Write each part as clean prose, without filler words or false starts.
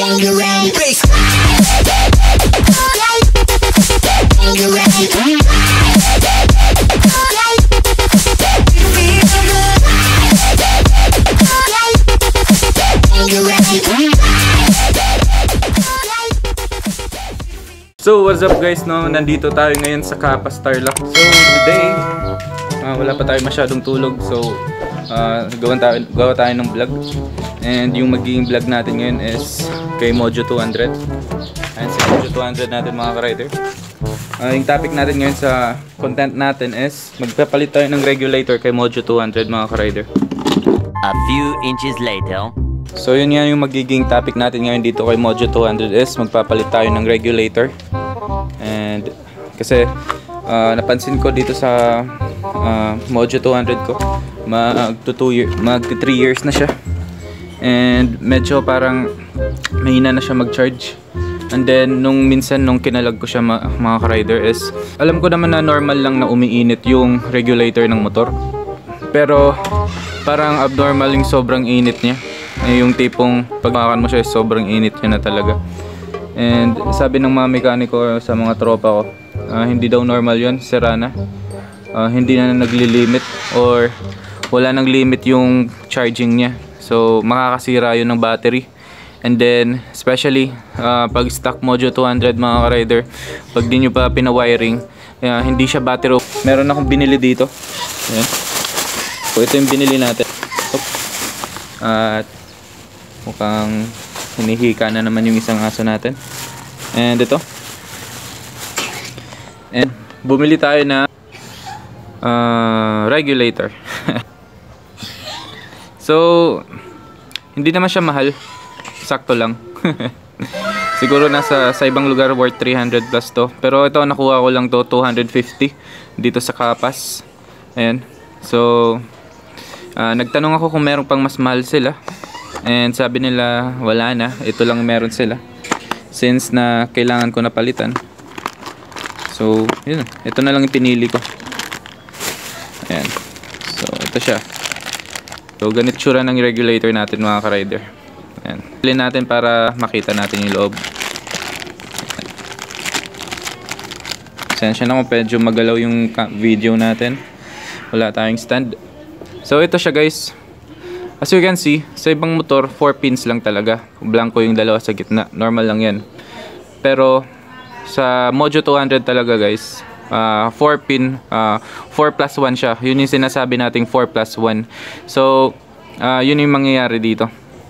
So what's up guys, no? Nandito tayo ngayon sa Kapas Tarlac. So today, wala pa tayo masyadong tulog. So gawa tayo ng vlog. And yung magiging vlog natin ngayon is kay Mojo 200. Ayan si Mojo 200 natin mga ka-rider. Yung topic natin ngayon sa content natin is magpapalit tayo ng regulator kay Mojo 200 mga ka-rider. A few inches later. So yun yan yung magiging topic natin ngayon dito kay Mojo 200 is magpapalit tayo ng regulator. And kasi napansin ko dito sa Mojo 200 ko mag 3 years na siya. And medyo parang mahina na siya mag-charge. And then nung kinalag ko siya mga ka-rider is alam ko naman na normal lang na umiinit yung regulator ng motor. Pero parang abnormal yung sobrang init niya. Yung tipong pagmakan mo siya sobrang init niya na talaga. And sabi ng mga mekaniko sa mga tropa ko, hindi daw normal yun, sira na. Hindi na nagli-limit or wala nang limit yung charging niya. So makakasira yun ng battery. And then especially pag stock Mojo 200 mga ka-rider, pag di nyo pa pinawiring, hindi siya battery. Meron akong binili dito. Ayan. So ito yung binili natin. At mukhang hinihika na naman yung isang aso natin. And ito. And bumili tayo na regulator. So hindi naman siya mahal, sakto lang. Siguro nasa sa ibang lugar worth 300 plus to, pero ito nakuha ko lang to 250 dito sa Kapas. Ayan. So nagtanong ako kung meron pang mas mahal sila, and sabi nila wala na, ito lang meron sila since na kailangan ko na palitan. So yun, ito na lang yung pinili ko. Ayan. So ito siya. So ganito tsura ng regulator natin mga ka-rider. Ayan. Pilin natin para makita natin yung loob. Sensya na kung medyo magalaw yung video natin. Wala tayong stand. So ito siya guys. As you can see, sa ibang motor 4 pins lang talaga. Blanco yung dalawa sa gitna. Normal lang yan. Pero sa Mojo 200 talaga guys, 4 pin, 4 plus 1 siya. Yun yung sinasabi nating 4 plus 1. So yun yung mangyayari dito.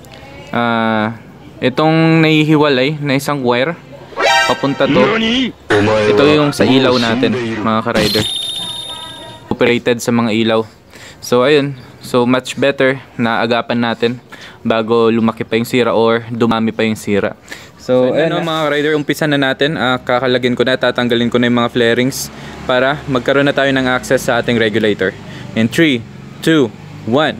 Itong nahihiwalay na isang wire papunta to, ito yung sa ilaw natin mga ka-rider. Operated sa mga ilaw. So ayun, so much better na agapan natin bago lumaki pa yung sira or dumami pa yung sira. So ayun mga rider, umpisa na natin. Kakalagin ko na, tatanggalin ko na yung mga flarings para magkaroon na tayo ng access sa ating regulator. In 3, 2, 1.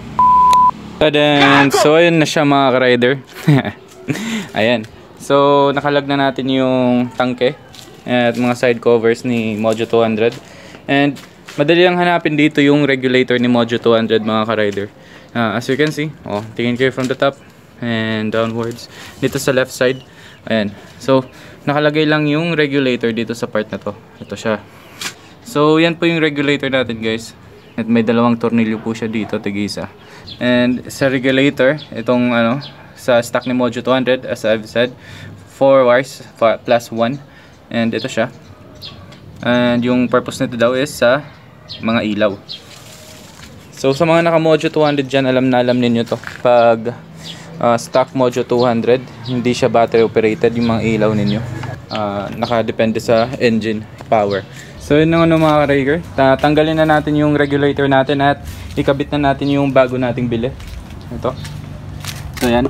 Tadan! So ayun na siya mga rider. Ayan. So nakalag na natin yung tangke at mga side covers ni Mojo 200. And madali lang hanapin dito yung regulator ni Mojo 200 mga ka-rider. As you can see, tingin kayo from the top and downwards dito sa left side. Ayan. So nakalagay lang yung regulator dito sa part na to. Ito siya. So yan po yung regulator natin guys. At may dalawang tornilyo po siya dito, tig-isa. And sa regulator, itong sa stock ni Mojo 200, as I've said, 4 wires plus 1. And ito siya. And yung purpose nito daw is sa mga ilaw. So sa mga naka Mojo 200 dyan, alam na alam ninyo to. Pag stock Mojo 200, hindi siya battery operated yung mga ilaw ninyo. Nakadepende sa engine power. So yun ang mga ka-rider. Tanggalin na natin yung regulator natin at ikabit na natin yung bago nating bili. Ito. So yan.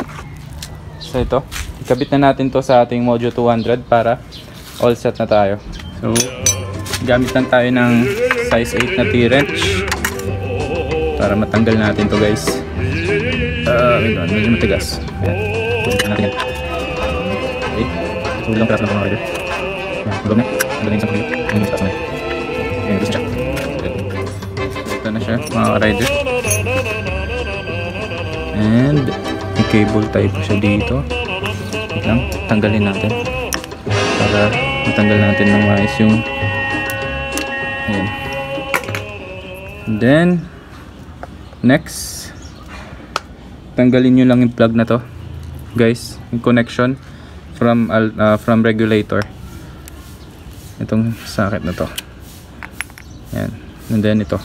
So ito. Ikabit na natin to sa ating Mojo 200 para all set na tayo. So gamit lang tayo ng size 8 na T-wrench para matanggal natin to guys. Medyo matigas. Ayan. Pagkakas natin yan. Okay. Tulang peras na mga rider. Tulog na. Tanggalin yung isang pagkakas. Ayan, yung na. Ayan, gusto siya. Ito na siya mga rider. And may cable type siya dito. Wait lang, tanggalin natin para matanggal natin ng maayos yung ayan. And then next, tanggalin nyo lang yung plug na to guys, yung connection from regulator, itong socket na to. Ayan. And then ito,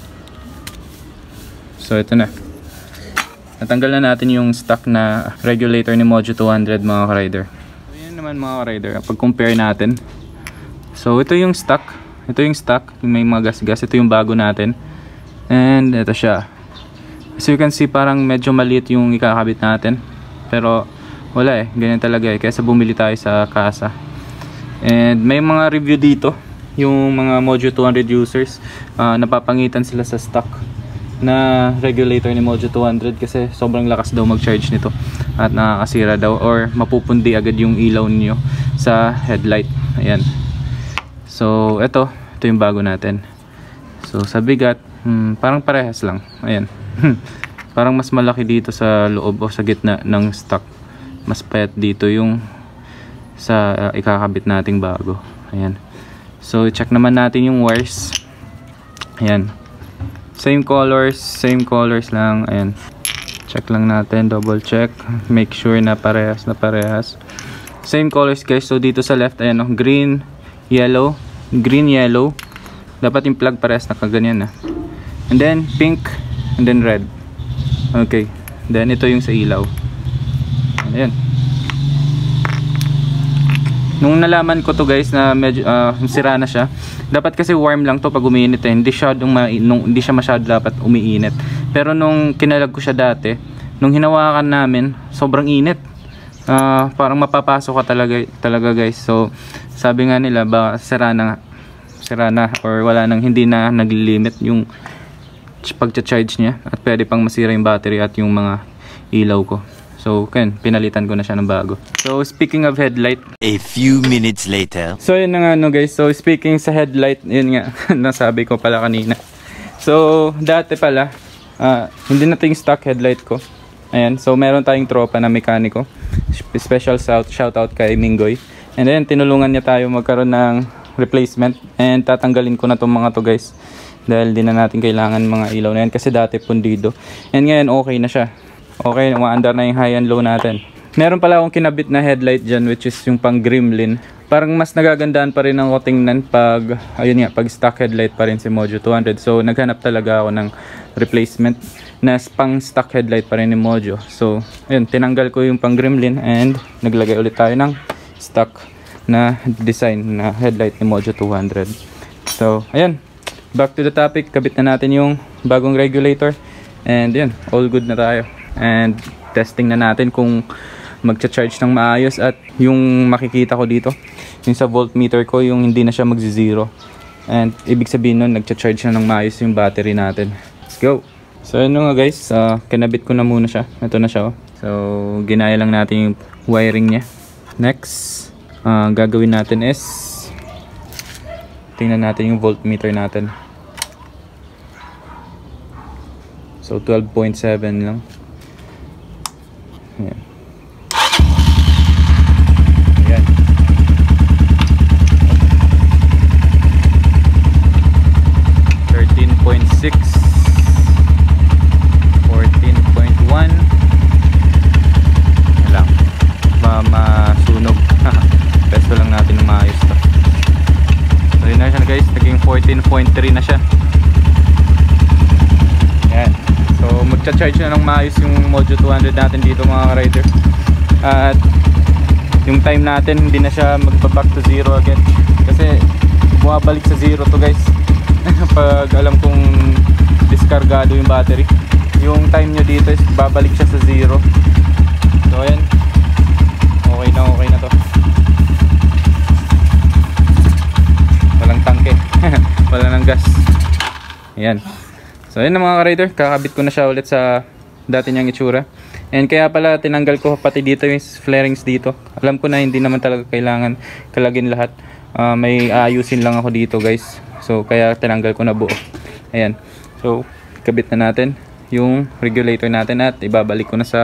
so ito na, natanggal na natin yung stock na regulator ni Mojo 200 mga ka-rider. So yan naman mga ka-rider, pag compare natin, so ito yung stock, yung may mga gas-gas, ito yung bago natin, and ito siya. So you can see parang medyo maliit yung ikakabit natin, pero wala ganyan talaga kaysa bumili tayo sa kasa. And may mga review dito, yung mga Mojo 200 users, napapangitan sila sa stock na regulator ni Mojo 200 kasi sobrang lakas daw mag-charge nito at nakakasira daw or mapupundi agad yung ilaw niyo sa headlight. Ayan. So ito yung bago natin. So sa bigat, parang parehas lang. Ayan. Parang mas malaki dito sa loob o sa gitna ng stock. Mas payat dito yung sa ikakabit nating bago. Ayan. So check naman natin yung wires. Ayan. Same colors lang. Ayan. Check lang natin, double check. Make sure na parehas Same colors guys. So dito sa left, ayan, green, yellow. Dapat yung plug parehas na kaganyan na. And then pink, and then red. Okay. Then ito yung sa ilaw. Ayan. Nung nalaman ko to guys na medyo sira na siya, dapat kasi warm lang to pag umiinit hindi siya masyado dapat umiinit. Pero nung kinalag ko siya dati, nung hinawakan namin, sobrang init. Parang mapapasok ka talaga guys. So sabi nga nila baka sira na or wala nang, hindi na naglilimit yung pagcha-charge niya at pwede pang masira yung battery at yung mga ilaw ko. So pinalitan ko na siya ng bago. So speaking of headlight, a few minutes later. So yun na nga guys. So speaking sa headlight, yun nga nasabi ko pala kanina. So dati pala hindi na ito yung stock headlight ko. Ayan. So meron tayong tropa na mekaniko. Special shout out kay Mingoy. And then tinulungan niya tayo magkaroon ng replacement. And tatanggalin ko na itong mga to guys. Dahil di na natin kailangan mga ilaw na yan kasi dati pundido. And ngayon okay na siya. Okay, umaandar na yung high and low natin. Meron pala akong kinabit na headlight dyan, which is yung pang Gremlin. Parang mas nagagandaan pa rin ako tingnan pag, ayun nga, pag stock headlight pa rin si Mojo 200. So naghanap talaga ako ng replacement na pang stock headlight pa rin ni Mojo. So ayun, tinanggal ko yung pang Gremlin and naglagay ulit tayo ng stock na design na headlight ni Mojo 200. So ayun, back to the topic. Kabit na natin yung bagong regulator. And yun, all good na tayo. And testing na natin kung magcha-charge ng maayos. At yung makikita ko dito, yung sa voltmeter ko, yung hindi na siya magzi-zero. And ibig sabihin nun, nagcha-charge na ng maayos yung battery natin. Let's go! So yun nga guys, kinabit ko na muna siya. Ito na siya. So ginaya lang natin yung wiring niya. Next, gagawin natin is tingnan natin yung voltmeter natin. So 12.7 lang. Ayan. Ayan. 13.6, 14.1. Alam, masunog. Pesto lang natin ng maayos to. So yun na siya guys, naging 14.3 na siya. Ayan. So magcha-charge na ng maayos yung Mojo 200 natin dito mga ka-rider. At yung time natin hindi na siya magpa-back to zero again. Kasi bumabalik sa zero to guys. Pag alam kong diskargado yung battery. Yung time nyo dito is babalik siya sa zero. So ayan. Okay na to. Walang tangke. Wala nang gas. Ayan. So ayun na mga ka-rider, kakabit ko na siya ulit sa dati niyang itsura. And kaya pala tinanggal ko pati dito yung flarings dito. Alam ko na hindi naman talaga kailangan kalagin lahat. May ayusin lang ako dito guys. So kaya tinanggal ko na buo. Ayan. So kabit na natin yung regulator natin at ibabalik ko na sa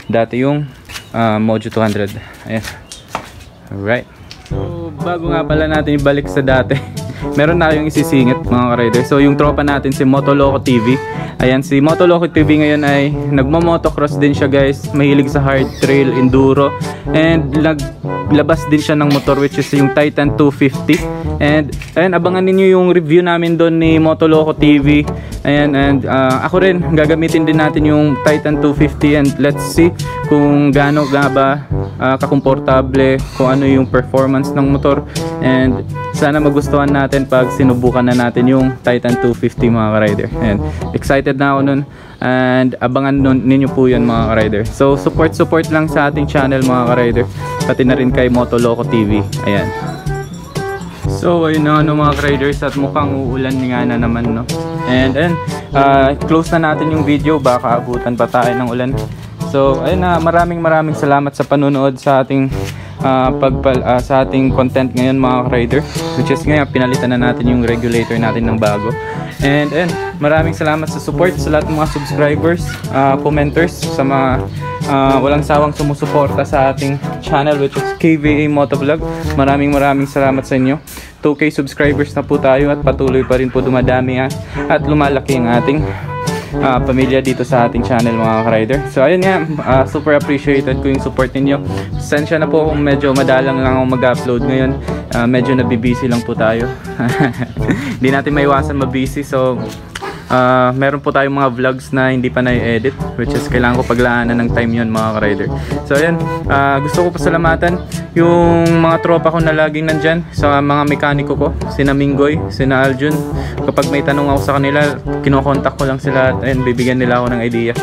dati yung Mojo 200. Ayan. Alright. So bago nga pala natin ibalik sa dati, meron na kayong isisingit mga ka-rider. So yung tropa natin si Motoloco TV. Ayan, si Motoloco TV ngayon ay nagmo-motocross din siya guys. Mahilig sa hard trail, enduro. And naglabas din siya ng motor which is yung Titan 250. And ayan, abangan ninyo yung review namin doon ni Motoloco TV. Ayan, and ako rin, gagamitin din natin yung Titan 250. And let's see kung gaano nga ba kakomportable, kung ano yung performance ng motor. And sana magustuhan natin pag sinubukan na natin yung Titan 250 mga ka-rider. And excited na ako nun. And abangan ninyo po yun mga ka-rider. So support lang sa ating channel mga ka-rider. Pati na rin kay Motoloco TV. Ayan. So ayun na mga ka-riders, at mukhang uulan nga na naman, no? And close na natin yung video, baka abutan pa tayo ng ulan. So ayun na, maraming salamat sa panonood sa ating sa ating content ngayon mga ka-rider, which is ngayon pinalitan na natin yung regulator natin ng bago. And maraming salamat sa support sa lahat ng mga subscribers, commenters, sa mga walang sawang sumusuporta sa ating channel which is KVA Motovlog. Maraming salamat sa inyo. 2K subscribers na po tayo at patuloy pa rin po dumadami at lumalaki ang ating pamilya dito sa ating channel mga ka-rider. So ayun nga, super appreciated ko yung support ninyo. Sensya na po kung medyo madalang lang ako mag-upload ngayon. Medyo nabibusy lang po tayo. Hindi natin maiwasan mabusy. So meron po tayong mga vlogs na hindi pa na-edit, which is kailangan ko paglaanan ng time yun mga ka-rider. So ayan, gusto ko pasalamatan yung mga tropa ko na laging nandyan, sa mga mekaniko ko, sina Minggoy, sina Aljun. Kapag may tanong ako sa kanila, kinokontak ko lang sila at bibigyan nila ako ng idea.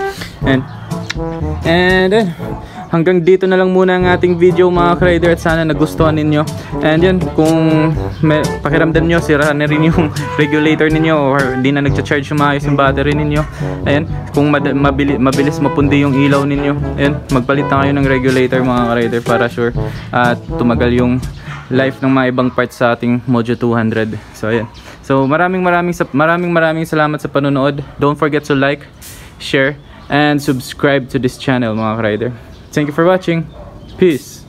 And hanggang dito na lang muna ang ating video mga ka-rider, at sana nagustuhan ninyo. And yan, kung pakiramdam nyo sira na rin yung regulator ninyo or hindi na nagcha-charge maayos yung battery ninyo, ayan, kung mabilis mapundi yung ilaw ninyo, ayan, magpalit na kayo ng regulator mga ka-rider para sure at tumagal yung life ng mga ibang parts sa ating Mojo 200. So ayan, so maraming salamat sa panonood. Don't forget to like, share, and subscribe to this channel mga ka-rider. Thank you for watching. Peace.